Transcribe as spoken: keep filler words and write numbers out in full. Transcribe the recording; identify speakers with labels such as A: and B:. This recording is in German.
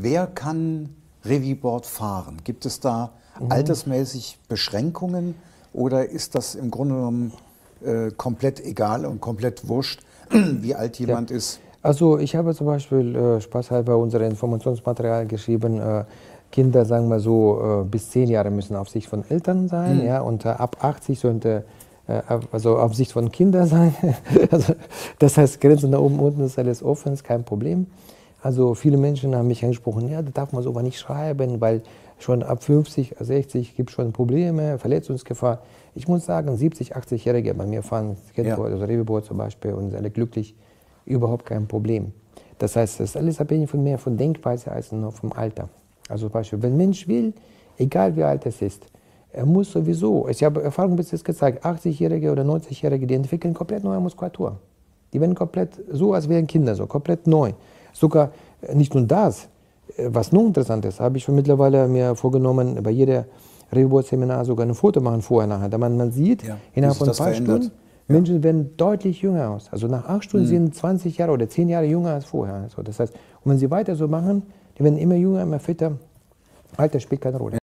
A: Wer kann Revieboard fahren? Gibt es da mhm. altersmäßig Beschränkungen oder ist das im Grunde genommen äh, komplett egal und komplett wurscht, wie alt jemand ja. ist?
B: Also ich habe zum Beispiel äh, spaßhalber unser Informationsmaterial geschrieben, äh, Kinder, sagen wir so, äh, bis zehn Jahre müssen auf Sicht von Eltern sein, mhm. ja, und äh, ab achtzig sollte äh, also auf Sicht von Kindern sein. Also, das heißt, Grenzen nach oben, unten ist alles offen, ist kein Problem. Also viele Menschen haben mich angesprochen, ja, da darf man so aber nicht schreiben, weil schon ab fünfzig, sechzig gibt es schon Probleme, Verletzungsgefahr. Ich muss sagen, siebzig, achtzigjährige bei mir fahren Skateboard, ja. also Revieboard zum Beispiel, und sind alle glücklich, überhaupt kein Problem. Das heißt, das ist alles abhängig von mehr von Denkweise als nur vom Alter. Also zum Beispiel, wenn ein Mensch will, egal wie alt es ist, er muss sowieso, ich habe Erfahrung bis jetzt gezeigt, achtzigjährige oder neunzigjährige, die entwickeln komplett neue Muskulatur. Die werden komplett so, als wären Kinder, so komplett neu. Sogar nicht nur das, was noch interessant ist, habe ich schon mittlerweile mir vorgenommen, bei jeder Revieboard-Seminar sogar ein Foto machen vorher, nachher. Da man, man sieht, ja, innerhalb von ein paar verändert. Stunden, ja. Menschen werden deutlich jünger aus. Also nach acht Stunden mhm. sind zwanzig Jahre oder zehn Jahre jünger als vorher. Also das heißt, und wenn sie weiter so machen, die werden immer jünger, immer fitter. Alter spielt keine Rolle.